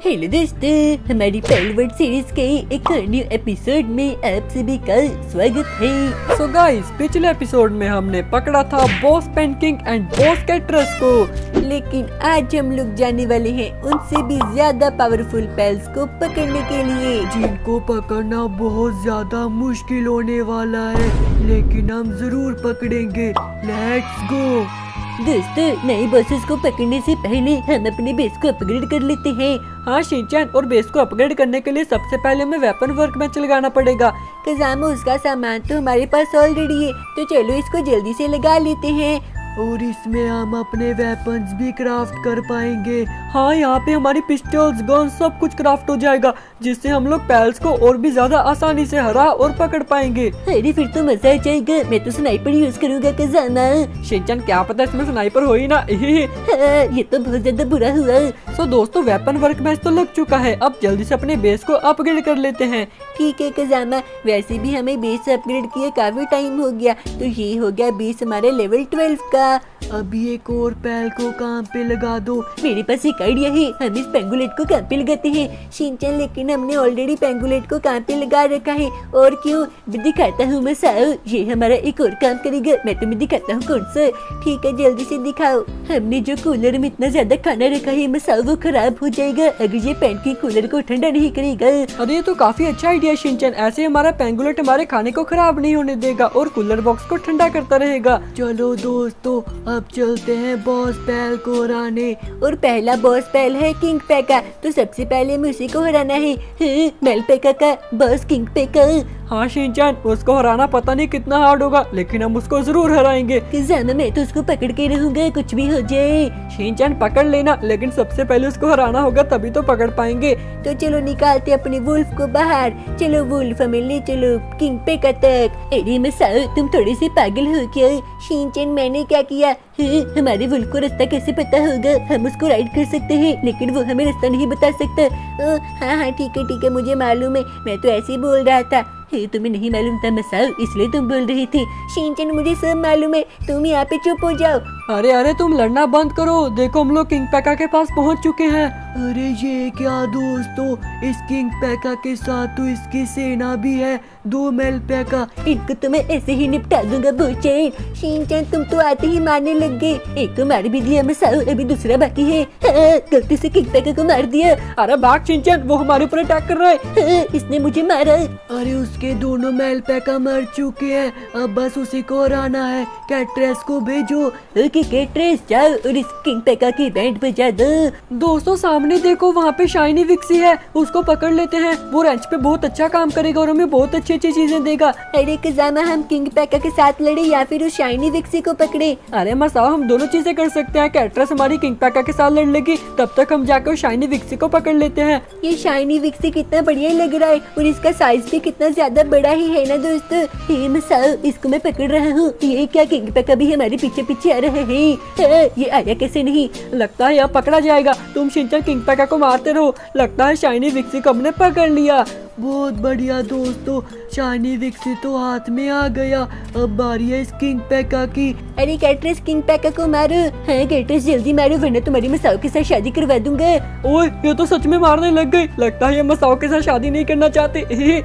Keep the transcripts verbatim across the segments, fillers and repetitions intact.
Hello दोस्तों, हमारी पायलवर्ड series के एक और न्यू एपिसोड में आप सभी का स्वागत है। सो गाइस, पिछले एपिसोड में हमने पकड़ा था boss Penking and boss Katress को, लेकिन आज हम लोग जाने वाले हैं उनसे भी ज्यादा पावरफुल पेल्स को पकड़ने के लिए, जिनको पकड़ना बहुत ज्यादा मुश्किल होने वाला है, लेकिन हम जरूर पकड़ेंगे। Let's go. दोस्तों, नए बॉसेस को पकड़ने से पहले हम अपने बेस को अपग्रेड कर लेते हैं। हाँ शिनचैन, और बेस को अपग्रेड करने के लिए सबसे पहले हमें वेपन वर्क बेंच लगाना पड़ेगा। कज़ामा, उसका सामान तो हमारे पास ऑलरेडी है, तो चलो इसको जल्दी से लगा लेते हैं और इसमें हम अपने वेपन्स भी क्राफ्ट कर पाएंगे। हाँ, यहाँ पे हमारी पिस्टल्स, गन सब कुछ क्राफ्ट हो जाएगा, जिससे हम लोग पेल्स को और भी ज्यादा आसानी से हरा और पकड़ पाएंगे। अरे फिर तो मजा आ जाएगा। मैं तो स्नाइपर यूज करूँगा कज़ामा। शिनचैन, क्या पता इसमें स्नाइपर हो ही ना। हाँ, ये तो बहुत ज्यादा बुरा हुआ। सो दोस्तों, वेपन वर्क बेंच तो लग चुका है, अब जल्दी से अपने बेस को अपग्रेड कर लेते हैं। ठीक है कज़ामा, वैसे भी हमें बेस अपग्रेड किए काफी टाइम हो गया, तो ये हो गया बेस हमारे लेवल ट्वेल्व का। अभी एक और पैल को काम पे लगा दो। मेरे पास एक आइडिया है, हम इस पेंगुलेट को काम पे लगाते हैं। शिनचैन, लेकिन हमने ऑलरेडी पेंगुलेट को काम पे लगा रखा है। और क्यों, दिखाता हूँ मैं साओ, ये हमारा एक और काम करेगा। मैं तुम्हें दिखाता हूँ कौन सा। ठीक है, जल्दी से दिखाओ। हमने जो कूलर में इतना ज्यादा खाना रखा है मसाओ, वो खराब हो जाएगा अगर ये पेंकिंग कूलर को ठंडा नहीं करेगा। अरे ये तो काफी अच्छा आइडिया शिनचैन, ऐसे हमारा पेंगुलेट हमारे खाने को खराब नहीं होने देगा और कूलर बॉक्स को ठंडा करता रहेगा। चलो दोस्तों, अब चलते हैं बॉस पैल को हराने। और पहला बॉस पैल है किंग पैका, तो सबसे पहले हमें उसी को हराना है। मेल पैका का बॉस किंग पैका। हाँ शिनचैन, उसको हराना पता नहीं कितना हार्ड होगा, लेकिन हम उसको जरूर हराएंगे। कज़ामा, मैं तो उसको पकड़ के रहूंगा, कुछ भी हो जाए। शिनचैन, पकड़ लेना, लेकिन सबसे पहले उसको हराना होगा, तभी तो पकड़ पाएंगे। तो चलो निकालते अपने वुल्फ को बाहर। चलो वुल्फ, हमें ले चलो किंग पैका तक। अरे मसाओ, तुम थोड़े से पागल हो क्या? शिनचैन, मैंने क्या किया? हमारे वुल्फ को रास्ता कैसे पता होगा? हम उसको राइड कर सकते हैं, लेकिन वो हमें रास्ता नहीं बता सकता। ओ, हाँ हाँ ठीक है ठीक है, मुझे मालूम है, मैं तो ऐसे ही बोल रहा था। हे, तुम्हें नहीं मालूम था मसाओ, इसलिए तुम बोल रही थी। शिनचैन, मुझे सब मालूम है, तुम यहाँ पे चुप हो जाओ। अरे अरे, तुम लड़ना बंद करो, देखो हम लोग किंग पैका के पास पहुँच चुके हैं। अरे ये क्या दोस्तों, इस किंग पैका के साथ तो इसकी सेना भी है, दो मेल पैका। इनको तो मैं ऐसे ही निपटा दूंगा बोचैन। शिनचैन, तुम तो आते ही मारने लग गए। एक तो मार भी दिया मसाओ, अभी दूसरा बाकी है। हाँ, गलती से किंग पैका को मार दिया। अरे भाग शिनचैन, वो हमारे ऊपर अटैक कर रहा है। हाँ, इसने मुझे मारा। अरे उसके दोनों मेल पैका मर चुके हैं, अब बस उसी को हराना है। कैटरेस को भेजो। ओके कैटरेस, जाओ और इस किंग पैका की बैंड बजा दो। दोस्तों सामने देखो, वहाँ पे शाइनी विक्सी है, उसको पकड़ लेते हैं। वो रेंच पे बहुत अच्छा काम करेगा और हमें बहुत अच्छी अच्छी चीजें देगा। अरे कज़ामा, हम किंग पैका के साथ लड़े या फिर उस शाइनी विक्सी को पकड़े? अरे मसाओ, हम दोनों चीजें कर सकते हैं। कैटरेस हमारी किंग पैका के साथ लड़ लेगी, तब तक हम जाकर शाइनी विक्सी को पकड़ लेते हैं। ये शाइनी विक्सी कितना बढ़िया लग रहा है, और इसका साइज भी कितना ज्यादा बड़ा ही है ना दोस्तों। हे मसाओ, इसको मैं पकड़ रहा हूँ। ये क्या, किंग पैका भी हमारे पीछे पीछे आ रहे हैं? ये आया कैसे नहीं? लगता है यह पकड़ा जाएगा। तुम शिनचैन किंग पैका को मारते रहो, लगता है शाइनी विक्सी को हमने पकड़ लिया। बहुत बढ़िया दोस्तों, शाइनी विक्सी तो हाथ में आ गया। अब बारी है इस किंग पैका की। अरे कैटरेस, किंग पैका को मारो। हाँ कैटरेस, जल्दी मारो, वरना तुम्हारी मसाओ के साथ शादी करवा दूंगा। ओए, ये तो सच में मारने लग गई। लगता है ये मसाओ के साथ शादी नहीं करना चाहते।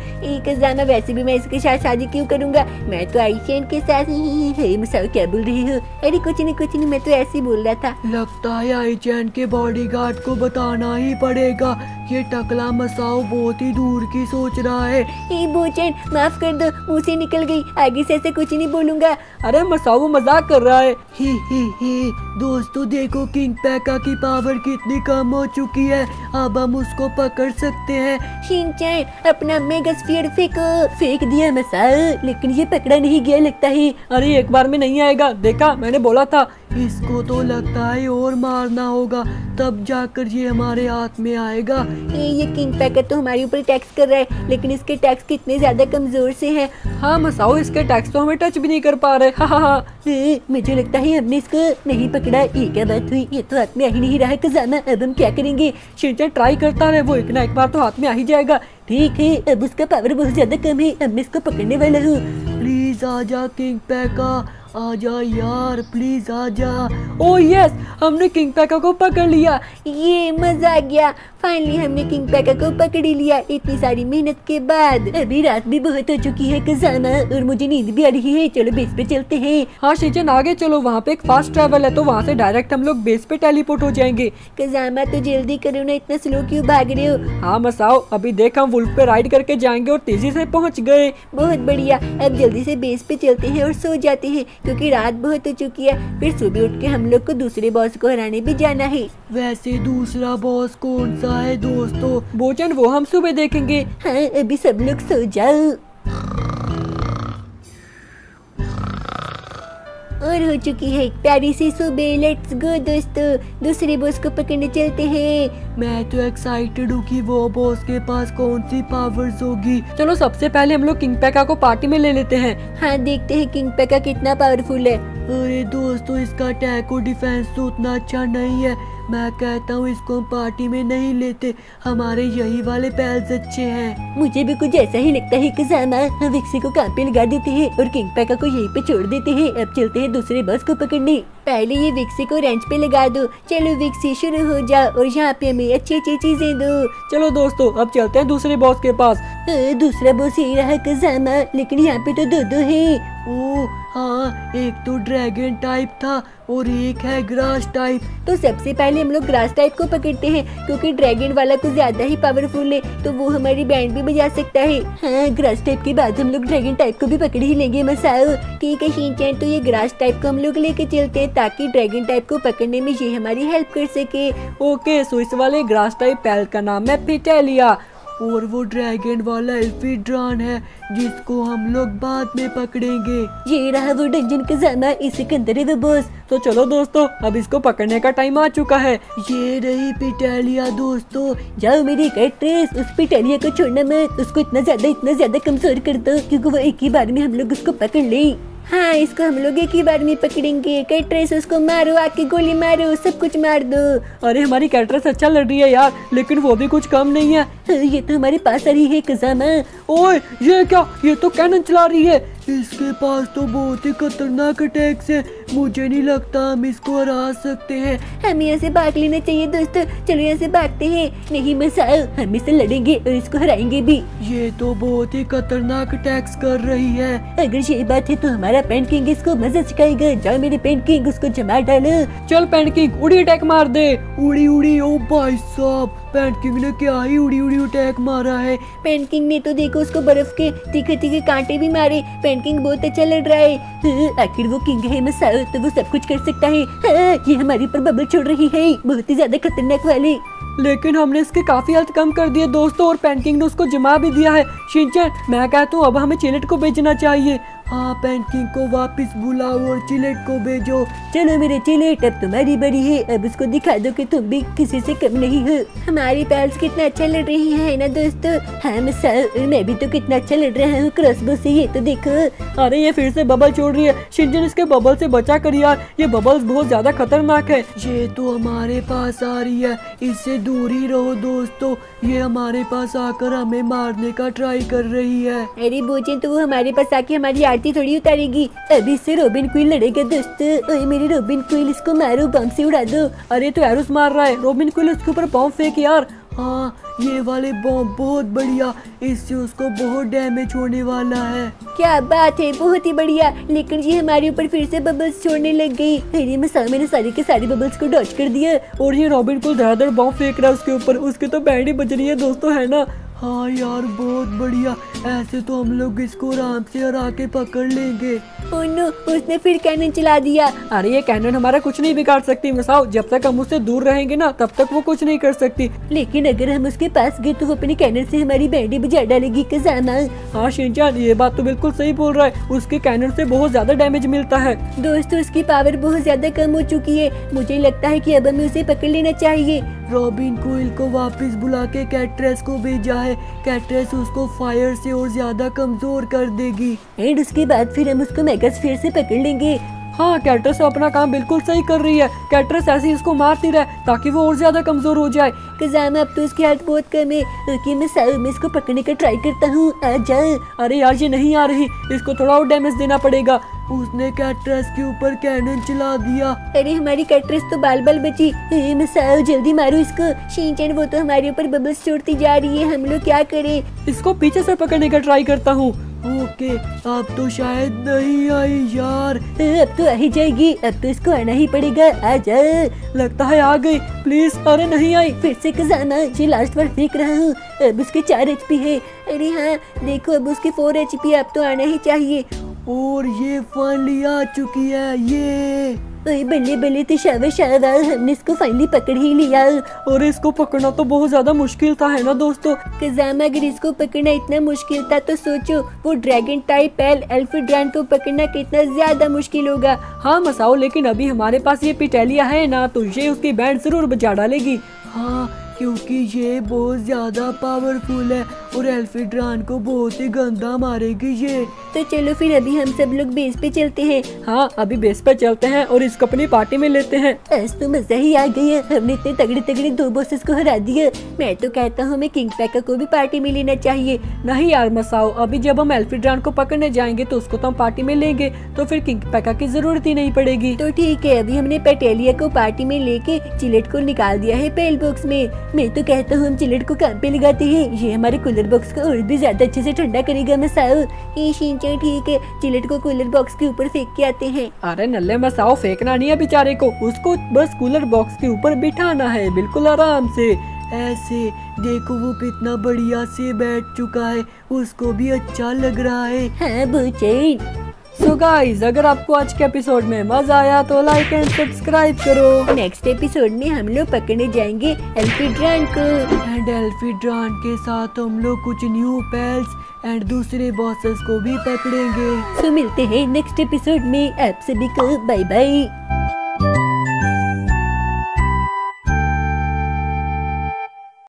एक जाना, वैसे भी मैं इसके साथ शादी क्यों करूंगा, मैं तो आइशैन के साथ ही। हे मसाओ, क्या बोल रही हो? अरे कुछ नहीं कुछ नहीं, मैं तो ऐसे ही बोल रहा था। लगता है आइशैन के बॉडीगार्ड को बताना ही पड़ेगा, ये टकला मसाओ बहुत ही दूर की सोच रहा है। ए बोचैन, माफ कर दो, मुंह से निकल गई, आगे से ऐसे कुछ नहीं बोलूंगा। अरे मसाओ, वो मजाक कर रहा है। ही ही ही दोस्तों, देखो किंग पैका की पावर कितनी कम हो चुकी है, अब हम उसको पकड़ सकते हैं। शिनचैन, अपना मेगा स्फीयर फेंको। फेंक दिया मसाओ, लेकिन ये पकड़ा नहीं गया लगता है। अरे एक बार में नहीं आएगा, देखा, मैंने बोला था। इसको तो लगता है और मारना होगा, तब जाकर ये हमारे हाथ में आएगा। ए, ये किंग पैका तो हमारे ऊपर टैक्स कर रहा है, लेकिन इसके टैक्स कितने ज्यादा कमजोर से हैं। हाँ मसाओ, इसके टैक्स तो हमें टच भी नहीं कर पा रहे। हाँ हाँ, मुझे लगता है हमने इसको नहीं पकड़ा। ये क्या बात हुई, ये तो हाथ में आ ही नहीं रहा कज़ामा, अब हम क्या करेंगे? शिनचैन ट्राई करता रहे, वो एक ना एक बार तो हाथ में आ ही जाएगा। ठीक है, अब उसका पावर बहुत ज्यादा कम है, अब मैं इसको पकड़ने वाला हूँ। प्लीज आजा किंग पैका, आजा यार, प्लीज आजा। ओह यस, हमने किंग पैका को पकड़ लिया। ये मजा आ गया, फाइनली हमने किंग पैका को पकड़ ही लिया इतनी सारी मेहनत के बाद। अभी रात भी बहुत हो चुकी है कज़ामा, और मुझे नींद भी आ रही है। चलो बेस पे चलते हैं। हाँ शिनचैन आगे चलो, वहाँ पे एक फास्ट ट्रैवल है तो वहाँ से डायरेक्ट हम लोग बेस पे टेलीपोर्ट हो जाएंगे। कज़ामा तो जल्दी करो ना, इतना स्लो क्यों भाग रहे हो? हाँ मसाओ, अभी देख हम वुल्फ पे राइड करके जाएंगे और तेजी से पहुँच गए। बहुत बढ़िया, अब जल्दी से बेस पे चलते हैं और सो जाते हैं क्योंकि रात बहुत हो चुकी है। फिर सुबह उठ के हम लोग को दूसरे बॉस को हराने भी जाना है। वैसे दूसरा बॉस कौन सा है दोस्तों? बोचन वो हम सुबह देखेंगे। हाँ अभी सब लोग सो जाओ। और हो चुकी है एक प्यारी सी सुबह। लेट्स गो दोस्तों, दूसरे बॉस को पकड़ने चलते हैं। मैं तो एक्साइटेड हूँ कि वो बॉस के पास कौन सी पावर्स होगी। चलो सबसे पहले हम लोग किंग पैका को पार्टी में ले लेते हैं। हाँ देखते हैं किंग पैका कितना पावरफुल है। अरे दोस्तों, इसका अटैक और डिफेंस तो उतना अच्छा नहीं है। मैं कहता हूँ इसको हम पार्टी में नहीं लेते, हमारे यही वाले पैल्स अच्छे हैं। मुझे भी कुछ ऐसा ही लगता है कज़ामा। हम विक्सी को काम पे लगा देते हैं और किंग पैका को यहीं पे छोड़ देते हैं। अब चलते हैं दूसरे बॉस को पकड़ने। पहले ये विक्सी को रेंच पे लगा दो। चलो विक्सी शुरू हो जाओ और यहाँ पे हमें अच्छी अच्छी चीजें दो। चलो दोस्तों अब चलते हैं दूसरे बॉस के पास। आ, दूसरा बॉस यही रहा कज़ामा, लेकिन यहाँ पे तो दो दो है। ओ हाँ, एक तो ड्रैगन टाइप था और एक है ग्रास टाइप। तो सबसे पहले हम लोग ग्रास टाइप को पकड़ते हैं क्योंकि ड्रैगन वाला कुछ ज्यादा ही पावरफुल है, तो वो हमारी बैंड भी बजा सकता है। हाँ ग्रास टाइप के बाद हम लोग ड्रैगन टाइप को भी पकड़ ही लेंगे मसाओ। ठीक है शिनचैन, तो ये ग्रास टाइप को हम लोग लेके चलते हैं ताकि ड्रैगन टाइप को पकड़ने में ये हमारी हेल्प कर सके। ओके, सो इस वाले ग्रास टाइप पैल का नाम है पिटेलिया और वो ड्रैगन वाला एल्फीड्रॉन है जिसको हम लोग बाद में पकड़ेंगे। ये रहा वो डंजन कज़ामा, इसी के अंदर है वो बॉस। तो चलो दोस्तों, अब इसको पकड़ने का टाइम आ चुका है। ये रही पिटेलिया दोस्तों। जाओ मेरी कैट्रेस, उस पिटेलिया को छोड़ना मत। उसको इतना ज्यादा इतना ज्यादा कमजोर कर दो क्योंकि वो एक ही बार में हम लोग उसको पकड़ ले। हाँ इसको हम लोग एक ही बार में पकड़ेंगे। कैट्रेस उसको मारो, आके गोली मारो, सब कुछ मार दो। अरे हमारी कैट्रेस अच्छा लड़ रही है यार, लेकिन वो भी कुछ कम नहीं है। ये तो हमारे पास आ रही है कज़ामा। ओए ये क्या, ये तो कैनन चला रही है। इसके पास तो बहुत ही खतरनाक अटैक्स है, मुझे नहीं लगता हम इसको हरा सकते हैं। हमें यहाँ से भाग लेना चाहिए दोस्तों। चलो यहाँ से भागते हैं। नहीं मसाओ, हम इससे लड़ेंगे और इसको हराएंगे भी। ये तो बहुत ही खतरनाक अटैक्स कर रही है। अगर ये बात है तो हमारा पेंट किंग इसको मजा सिखाएगा। जाओ मेरे पेंट किंग, उसको जमा डालो। चल पेंट किंग, उड़ी अटैक मार दे। उड़ी उड़ी, ओ भाई साहब, पेंट किंग ने क्या ही उड़ी उड़ी अटैक मारा है। पेंट किंग ने तो देखो उसको बर्फ के तीखे तीखे कांटे भी मारे। पेंट किंग बहुत अच्छा लड़ रहा है। हाँ, आखिर वो किंग है मसाओ, तो वो सब कुछ कर सकता है। हाँ, ये हमारे ऊपर बबल छोड़ रही है, बहुत ही ज्यादा खतरनाक वाले। लेकिन हमने इसके काफी हेल्थ कम कर दिए दोस्तों और पेंट किंग ने उसको जमा भी दिया है। शिनचैन, मैं कहता हूँ अब हमें चिलेट को बेचना चाहिए। हाँ, पेंट किंग को वापस बुलाओ और चिलेट को भेजो। चलो मेरे चिलेट, अब तुम्हारी बड़ी है, अब उसको दिखा दो कि तुम भी किसी से कम नहीं हो। हमारी पैल्स कितना अच्छा लड़ रही है ना दोस्तों। हाँ मसाओ, मैं भी तो कितना अच्छा लड़ रहा हूँ क्रॉसबो से, ये तो देखो। अरे ये फिर से बबल छोड़ रही है। शिनचैन इसके बबल से बचा कर यार, ये बबल्स बहुत ज्यादा खतरनाक है। ये तो हमारे पास आ रही है, इससे दूर ही रहो दोस्तों। ये हमारे पास आकर हमें मारने का ट्राई कर रही है। अरे बोचे, तो वो हमारे पास आके हमारी आरती थोड़ी उतारेगी। अभी से रोबिन क्वीन लड़ेगा दोस्तों। ओए मेरी रोबिन क्वीन, इसको मारो, बम से उड़ा दो। अरे तो एरोस मार रहा है, रोबिन क्वीन उसके ऊपर बम फेंक यार। हाँ, ये वाले बम बहुत बढ़िया, इससे उसको बहुत डैमेज होने वाला है। क्या बात है, बहुत ही बढ़िया। लेकिन ये हमारे ऊपर फिर से बबल्स छोड़ने लग गई। अरे मसाओ, मैंने सारे के सारे बबल्स को डॉच कर दिया। और ये रॉबिन को धड़ाधड़ बम फेंक रहा है उसके ऊपर, उसके तो बैंड ही बज रही है दोस्तों, है ना। हाँ यार बहुत बढ़िया, ऐसे तो हम लोग इसको आराम से हरा के पकड़ लेंगे। ओह नो, उसने फिर कैनन चला दिया। अरे ये कैनन हमारा कुछ नहीं बिगाड़ सकती मसाओ, जब तक हम उससे दूर रहेंगे ना तब तक वो कुछ नहीं कर सकती। लेकिन अगर हम उसके पास गए तो वो अपने कैनन से हमारी बैंडी बजा डालेगी कज़ामा। हाँ शिनचैन, ये बात तो बिल्कुल सही बोल रहा है, उसके कैनन से बहुत ज्यादा डैमेज मिलता है। दोस्तों उसकी पावर बहुत ज्यादा कम हो चुकी है, मुझे लगता है कि अब हमें उसे पकड़ लेना चाहिए। रॉबिन क्वीन को वापस बुला के कैट्रेस को भेजा है, कैट्रेस उसको फायर से और ज्यादा कमजोर कर देगी। एंड उसके बाद फिर हम उसको मेगास्फीयर से पकड़ लेंगे। हाँ, कैट्रेस अपना काम बिल्कुल सही कर रही है। कैट्रेस ऐसे ही इसको मारती रहे ताकि वो और ज्यादा कमजोर हो जाए। कज़ामा, अब तो उसकी हेल्थ बहुत कम है। ओके, मैं साउ में इसको पकड़ने का ट्राई करता हूँ, आ जाओ। अरे यार ये नहीं आ रही, इसको थोड़ा और डैमेज देना पड़ेगा। उसने कैट्रेस के ऊपर कैनन चला दिया। अरे हमारी कैट्रेस तो बाल बाल बची। ए, मसाओ जल्दी मारो इसको। शिनचैन वो तो हमारे ऊपर बबल्स छोड़ती जा रही है, हम लोग क्या करें? इसको पीछे से पकड़ने का ट्राई करता हूँ। ओके, अब तो शायद नहीं आई यार। अब तो आ ही जाएगी, अब तो इसको आना ही पड़ेगा। आ जा। लगता है आ गई, प्लीज। अरे नहीं आई। फिर से खजाना, ये लास्ट बार फेंक रहा हूँ। अब उसके चार एचपी है। अरे हाँ देखो, अब उसके फोर एचपी, अब तो आना ही चाहिए। और ये फाइनली आ चुकी है। ये ओए बल्ले बल्ले तो शाबाश शाबाश, हमने इसको फाइनली पकड़ ही लिया। और इसको पकड़ना तो बहुत ज्यादा मुश्किल था, है ना दोस्तों? खजाना अगर इसको पकड़ना इतना मुश्किल था तो सोचो वो ड्रैगन टाइप एल एल्फीड्रान को पकड़ना कितना ज्यादा मुश्किल होगा। हाँ मसाओ, लेकिन अभी हमारे पास ये पिटेलिया है ना, तो ये उसकी बैंड जरूर बजा डालेगी। हाँ, क्योंकि ये बहुत ज्यादा पावरफुल है और एल्फीड्रान को बहुत ही गंदा मारेगी ये। तो चलो फिर अभी हम सब लोग बेस पे चलते हैं। हाँ, अभी बेस पे चलते हैं और इसको अपनी पार्टी में लेते हैं। आज तो मजा ही आ गया, हमने इतने तगड़े तगड़े दो बॉसेस को हरा दिया। मैं तो कहता हूँ हमें किंग पैका को भी पार्टी में लेना चाहिए। नहीं यार मसाओ, अभी जब हम एल्फीड्रान को पकड़ने जाएंगे तो उसको तो हम पार्टी में लेंगे, तो फिर किंग पैका की जरूरत ही नहीं पड़ेगी। तो ठीक है, अभी हमने पेटेलिया को पार्टी में लेके चिलेट को निकाल दिया है पेल बॉक्स में। मैं तो कहता हूँ हम चिलेट को काम पे लगाते हैं, ये हमारे कूलर बॉक्स को और भी ज्यादा अच्छे से ठंडा करेगा। मसाओ ये शिनचैन ठीक है, चिलेट को कूलर बॉक्स के ऊपर फेंक के आते हैं। अरे नल्ले मसाओ, फेंकना नहीं है बेचारे को, उसको बस कूलर बॉक्स के ऊपर बिठाना है, बिल्कुल आराम से। ऐसे देखो वो कितना बढ़िया से बैठ चुका है, उसको भी अच्छा लग रहा है। हाँ बुचैन। सो गाइस, अगर आपको आज के एपिसोड में मजा आया तो लाइक एंड सब्सक्राइब करो। नेक्स्ट एपिसोड में हम लोग पकड़ने जाएंगे एल्फीड्रान को, एंड एल्फीड्रान के साथ हम लोग कुछ न्यू पेल्स एंड दूसरे बॉसेस को भी पकड़ेंगे। सो मिलते हैं नेक्स्ट एपिसोड में, आप सभी को बाय बाय।